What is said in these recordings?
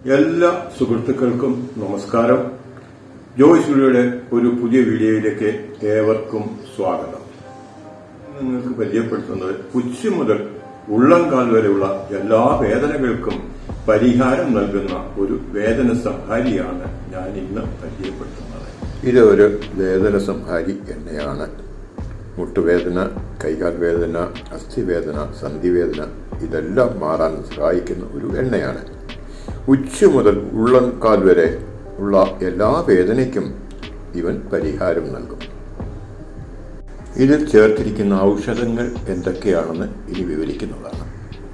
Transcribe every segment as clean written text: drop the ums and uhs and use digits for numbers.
എല്ലാ സുഹൃത്തുക്കൾക്കും നമസ്കാരം. ജോയ്സുയുടെ ഒരു പുതിയ വീഡിയോയിലേക്ക് ഏവർക്കും സ്വാഗതം. നിങ്ങൾക്ക് പരിചയപ്പെടുത്തുന്നത് ഉച്ച മുതൽ ഉള്ളംകാൽ വരെയുള്ള എല്ലാ വേദനകൾക്കും പരിഹാരം നൽകുന്ന ഒരു വേദന സംഹാരിയാണ് ഞാൻ ഇന്ന് പരിചയപ്പെടുത്തുന്നത്. ഇത് ഒരു വേദന സംഹാരി എണ്ണയാണ്. മുട്ടുവേദന, കൈകാൽ വേദന, അസ്ഥിവേദന, സന്ധിവേദന ഇതെല്ലാം മാറാൻ സഹായിക്കുന്ന ഒരു എണ്ണയാണ്. ഉച്ച മുതൽ ഉള്ളംകാൽ വരെ ഉള്ള എല്ലാ വേദനയ്ക്കും ഇവൻ പരിഹാരം നൽകും. ഇതിൽ ചേർത്തിരിക്കുന്ന ഔഷധങ്ങൾ എന്തൊക്കെയാണെന്ന് ഇനി വിവരിക്കുന്നതാണ്.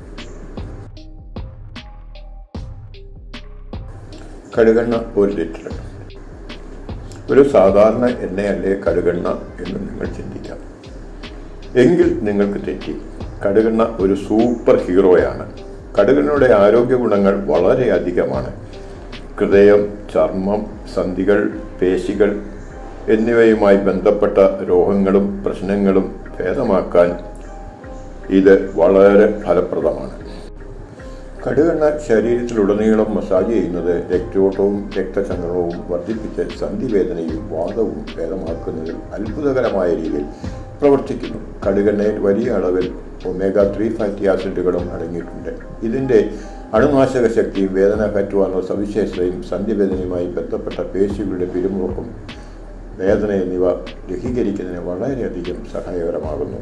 കടുകെണ്ണ 1 ലിറ്റർ. ഒരു സാധാരണ എണ്ണയല്ലേ കടുകെണ്ണ എന്ന് നിങ്ങൾ ചിന്തിക്കാം. എങ്കിൽ നിങ്ങൾക്ക് തെറ്റി. കടുകെണ്ണ ഒരു സൂപ്പർ ഹീറോയാണ്. കടുകെണ്ണയുടെ ആരോഗ്യ ഗുണങ്ങൾ വളരെ അധികമാണ്. ഹൃദയം, ചർമ്മം, സന്ധികൾ, പേശികൾ എന്നിവയുമായി ബന്ധപ്പെട്ട രോഗങ്ങളും പ്രശ്നങ്ങളും ഭേദമാക്കാൻ ഇത് വളരെ ഫലപ്രദമാണ്. കടുകെണ്ണ ശരീരത്തിലുടനീളം മസാജ് ചെയ്യുന്നത് രക്തയോട്ടവും രക്തചംക്രമണവും വർദ്ധിപ്പിച്ച് സന്ധിവേദനയും വാതവും ഭേദമാക്കുന്നതിൽ അത്ഭുതകരമായ രീതിയിൽ പ്രവർത്തിക്കുന്നു. കടുകെണ്ണയിൽ വലിയ അളവിൽ omega-3 ഫാറ്റി ആസിഡുകളും അടങ്ങിയിട്ടുണ്ട്. ഇതിൻ്റെ അണുനാശക ശക്തിയും വേദന അകറ്റുവാനുള്ള സവിശേഷതയും സന്ധിവേദനയുമായി ബന്ധപ്പെട്ട പേശികളുടെ പിരിമുറുക്കം, വേദന എന്നിവ ലഘൂകരിക്കുന്നതിന് വളരെയധികം സഹായകരമാകുന്നു.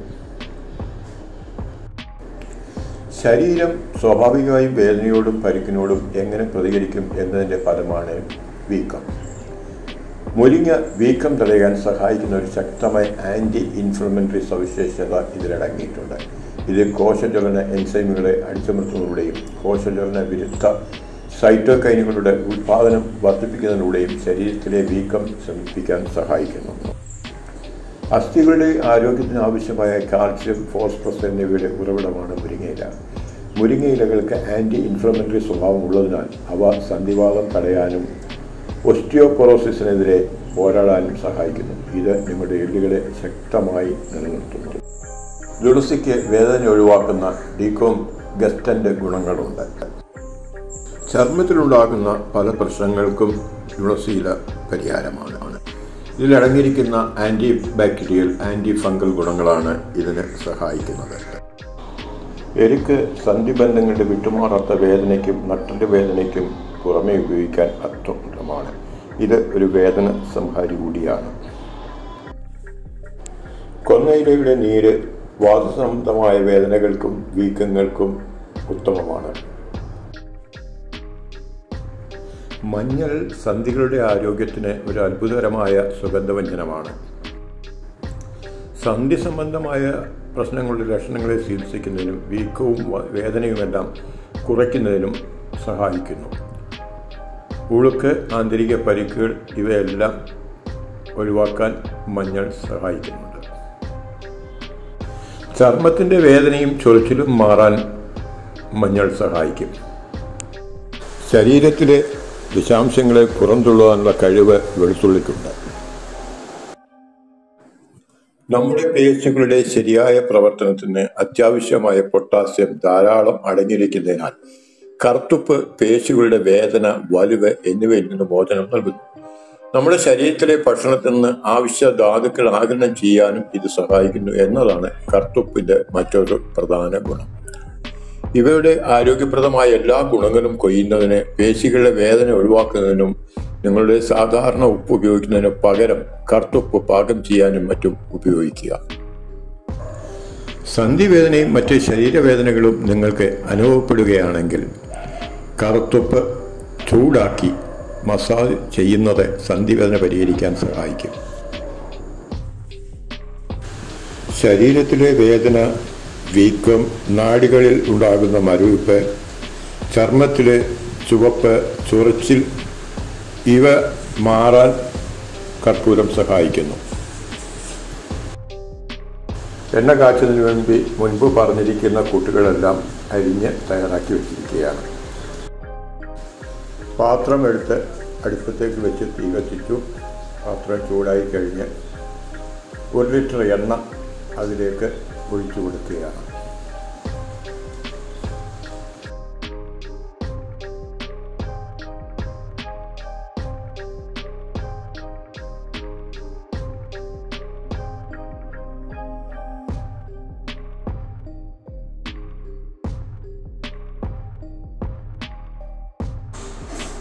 ശരീരം സ്വാഭാവികമായും വേദനയോടും പരിക്കിനോടും എങ്ങനെ പ്രതികരിക്കും എന്നതിൻ്റെ ഫലമാണ് വീക്കം. മുരിങ്ങ വീക്കം തടയാൻ സഹായിക്കുന്ന ഒരു ശക്തമായ ആൻറ്റി ഇൻഫ്ലമേറ്ററി സവിശേഷത ഇതിലടങ്ങിയിട്ടുണ്ട്. ഇത് കോശജ്വലന എൻസൈമുകളെ അടിച്ചമർത്തുന്നതിലൂടെയും കോശജ്വലന വിരുദ്ധ സൈറ്റോകൈനുകളുടെ ഉൽപാദനം വർദ്ധിപ്പിക്കുന്നതിലൂടെയും ശരീരത്തിലെ വീക്കം ശമിപ്പിക്കാൻ സഹായിക്കുന്നു. അസ്ഥികളുടെ ആരോഗ്യത്തിന് ആവശ്യമായ കാൽസ്യം, ഫോസ്ഫറസ് എന്നിവയുടെ ഉറവിടമാണ് മുരിങ്ങയില. മുരിങ്ങയിലകൾക്ക് ആൻറ്റി ഇൻഫ്ലമേറ്ററി സ്വഭാവം ഉള്ളതിനാൽ അവ സന്ധിവാതം തടയാനും ഓസ്റ്റിയോപൊറോസിസിനെതിരെ പോരാടാനും സഹായിക്കുന്നു. ഇത് നിങ്ങളുടെ എല്ലുകളെ ശക്തമായി നിലനിർത്തുന്നു. തുളസിക്ക് വേദന ഒഴിവാക്കുന്ന ഡീകോംഗസ്റ്റന്റ് ഗുണങ്ങളുണ്ട്. ചർമ്മത്തിലുണ്ടാകുന്ന പല പ്രശ്നങ്ങൾക്കും തുളസിയില പരിഹാരമാണ്. ഇതിലടങ്ങിയിരിക്കുന്ന ആൻറ്റി ബാക്ടീരിയൽ, ആൻറ്റി ഫംഗൽ ഗുണങ്ങളാണ് ഇതിന് സഹായിക്കുന്നത്. എരിക്ക് സന്ധിബന്ധങ്ങളുടെ വിട്ടുമാറാത്ത വേദനയ്ക്കും നട്ടൻ്റെ വേദനയ്ക്കും പുറമെ ഉപയോഗിക്കാൻ അത്യുത്തമമാണ്. ഇത് ഒരു വേദന സംഹാരി കൂടിയാണ്. കൊന്നയിലയുടെ നീര് വാതസംബന്ധമായ വേദനകൾക്കും വീക്കങ്ങൾക്കും ഉത്തമമാണ്. മഞ്ഞൾ സന്ധികളുടെ ആരോഗ്യത്തിന് ഒരു അത്ഭുതകരമായ സുഗന്ധവ്യഞ്ജനമാണ്. സന്ധി സംബന്ധമായ പ്രശ്നങ്ങളുടെ ലക്ഷണങ്ങളെ ചികിത്സിക്കുന്നതിനും വീക്കവും വേദനയുമെല്ലാം കുറയ്ക്കുന്നതിനും സഹായിക്കുന്നു. ഉളുക്ക്, ആന്തരിക പരിക്കുകൾ ഇവയെല്ലാം ഒഴിവാക്കാൻ മഞ്ഞൾ സഹായിക്കുന്നുണ്ട്. ചർമ്മത്തിൻ്റെ വേദനയും ചൊറിച്ചിലും മാറാൻ മഞ്ഞൾ സഹായിക്കും. ശരീരത്തിലെ വിഷാംശങ്ങളെ പുറന്തള്ളുവാനുള്ള കഴിവ് വെളുത്തുള്ളിക്കുണ്ട്. നമ്മുടെ പേശികളുടെ ശരിയായ പ്രവർത്തനത്തിന് അത്യാവശ്യമായ പൊട്ടാസ്യം ധാരാളം അടങ്ങിയിരിക്കുന്നതിനാൽ കറുത്തുപ്പ് പേശികളുടെ വേദന, വലിവ് എന്നിവയിൽ നിന്ന് മോചനം നൽകുന്നു. നമ്മുടെ ശരീരത്തിലെ ഭക്ഷണത്തിൽ നിന്ന് ആവശ്യ ധാതുക്കൾ ആഗിരണം ചെയ്യാനും ഇത് സഹായിക്കുന്നു എന്നതാണ് കറുത്തുപ്പിന്റെ മറ്റൊരു പ്രധാന ഗുണം. ഇവയുടെ ആരോഗ്യപ്രദമായ എല്ലാ ഗുണങ്ങളും കൊയ്യുന്നതിന്, പേശികളുടെ വേദന ഒഴിവാക്കുന്നതിനും നിങ്ങളുടെ സാധാരണ ഉപ്പ് ഉപയോഗിക്കുന്നതിന് പകരം കറുത്തുപ്പ് പാകം ചെയ്യാനും മറ്റും ഉപയോഗിക്കുക. സന്ധിവേദനയും മറ്റ് ശരീരവേദനകളും നിങ്ങൾക്ക് അനുഭവപ്പെടുകയാണെങ്കിൽ കറുത്തുപ്പ് ചൂടാക്കി മസാജ് ചെയ്യുന്നത് സന്ധിവേദന പരിഹരിക്കാൻ സഹായിക്കും. ശരീരത്തിലെ വേദന, വീക്കം, നാഡികളിൽ ഉണ്ടാകുന്ന മരവിപ്പ്, ചർമ്മത്തിലെ ചുവപ്പ്, ചൊറിച്ചിൽ ഇവ മാറാൻ കർപ്പൂരം സഹായിക്കുന്നു. എണ്ണ കാച്ചുന്നതിന് വേണ്ടി മുൻപ് പറഞ്ഞിരിക്കുന്ന കൂട്ടുകളെല്ലാം അരിഞ്ഞ് തയ്യാറാക്കി വെച്ചിരിക്കുകയാണ്. പാത്രം എടുത്ത് അടുപ്പത്തേക്ക് വെച്ച് തീ കത്തിച്ചു. പാത്രം ചൂടായി കഴിഞ്ഞ് 1 ലിറ്റർ എണ്ണ അതിലേക്ക് ഒഴിച്ചു കൊടുക്കുകയാണ്.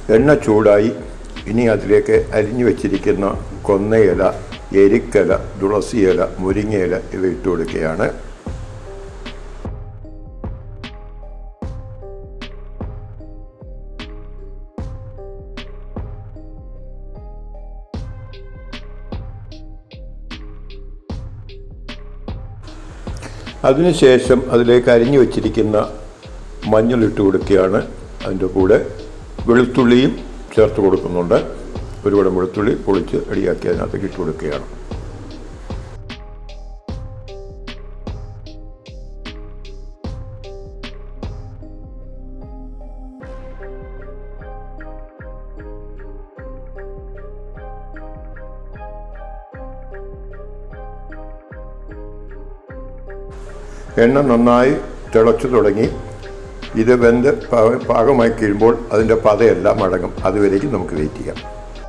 എണ്ണ ചൂടായി. ഇനി അതിലേക്ക് അരിഞ്ഞു വച്ചിരിക്കുന്ന കൊന്നയില, എരിക്കല, തുളസിയില, മുരിങ്ങയില ഇവ ഇട്ട് കൊടുക്കുകയാണ്. അതിനുശേഷം അതിലേക്ക് അരിഞ്ഞു വച്ചിരിക്കുന്ന മഞ്ഞൾ ഇട്ട് കൊടുക്കുകയാണ്. അതിൻ്റെ കൂടെ വെളുത്തുള്ളിയും ചേർത്ത് കൊടുക്കുന്നുണ്ട്. ഒരുപാട് വെളുത്തുള്ളി പൊളിച്ച് റെഡിയാക്കി അതിനകത്തേക്ക് ഇട്ട് കൊടുക്കുകയാണ്. എണ്ണ നന്നായി തിളച്ചു തുടങ്ങി. ഇത് വെന്ത് പാകമായി കഴിയുമ്പോൾ അതിൻ്റെ പതയെല്ലാം അടങ്ങും. അതുവരേക്കും നമുക്ക് വെയിറ്റ് ചെയ്യാം.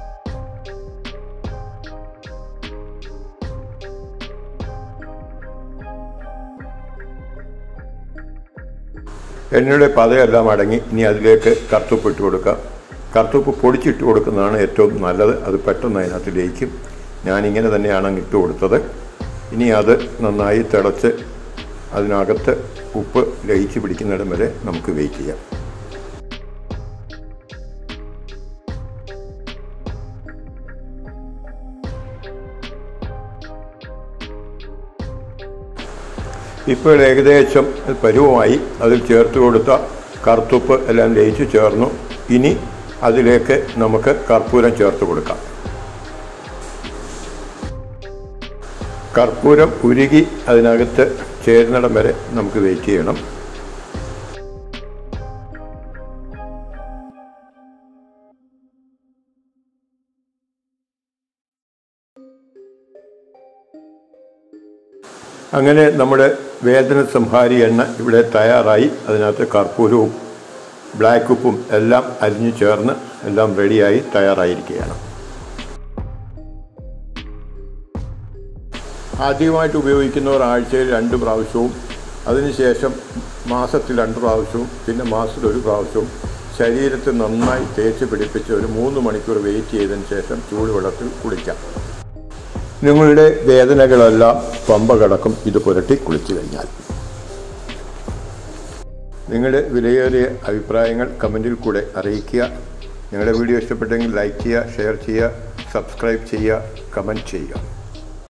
എണ്ണയുടെ പതയെല്ലാം അടങ്ങി. ഇനി അതിലേക്ക് കറുത്തുപ്പ് ഇട്ട് കൊടുക്കാം. കറുത്തുപ്പ് പൊടിച്ചിട്ട് കൊടുക്കുന്നതാണ് ഏറ്റവും നല്ലത്. അത് പെട്ടെന്ന് അതിനകത്ത് ലയിക്കും. ഞാനിങ്ങനെ തന്നെയാണ് ഇട്ട് കൊടുത്തത്. ഇനി അത് നന്നായി തിളച്ച് അതിനകത്ത് ഉപ്പ് ലയിച്ച് പിടിക്കുന്നിടം വരെ നമുക്ക് വെയിറ്റ് ചെയ്യാം. ഇപ്പോൾ ഏകദേശം പരുവമായി. അതിൽ ചേർത്ത് കൊടുത്ത കറുത്തുപ്പ് എല്ലാം ലയിച്ച് ചേർന്നു. ഇനി അതിലേക്ക് നമുക്ക് കർപ്പൂരം ചേർത്ത് കൊടുക്കാം. കർപ്പൂരം ഉരുകി അതിനകത്ത് ചേരുന്നിടം വരെ നമുക്ക് വെയിറ്റ് ചെയ്യണം. അങ്ങനെ നമ്മുടെ വേദന സംഹാരി എണ്ണ ഇവിടെ തയ്യാറായി. അതിനകത്ത് കർപ്പൂരവും ബ്ലാക്ക് ഉപ്പും എല്ലാം അരിഞ്ഞു ചേർന്ന് എല്ലാം റെഡിയായി തയ്യാറായിരിക്കുകയാണ്. ആദ്യമായിട്ട് ഉപയോഗിക്കുന്നവർ ആഴ്ചയിൽ 2 പ്രാവശ്യവും അതിനുശേഷം മാസത്തിൽ 2 പ്രാവശ്യവും പിന്നെ മാസത്തിൽ 1 പ്രാവശ്യവും ശരീരത്തിൽ നന്നായി തേച്ച് പിടിപ്പിച്ച് ഒരു 3 മണിക്കൂർ വെയിറ്റ് ചെയ്തതിന് ശേഷം ചൂടുവെള്ളത്തിൽ കുളിക്കാം. നിങ്ങളുടെ വേദനകളെല്ലാം പമ്പ കടക്കും ഇത് പുരട്ടി കുളിച്ചു കഴിഞ്ഞാൽ. നിങ്ങളുടെ വിലയേറിയ അഭിപ്രായങ്ങൾ കമൻറ്റിൽ കൂടെ അറിയിക്കുക. നിങ്ങളുടെ വീഡിയോ ഇഷ്ടപ്പെട്ടെങ്കിൽ ലൈക്ക് ചെയ്യുക, ഷെയർ ചെയ്യുക, സബ്സ്ക്രൈബ് ചെയ്യുക, കമൻറ്റ് ചെയ്യുക.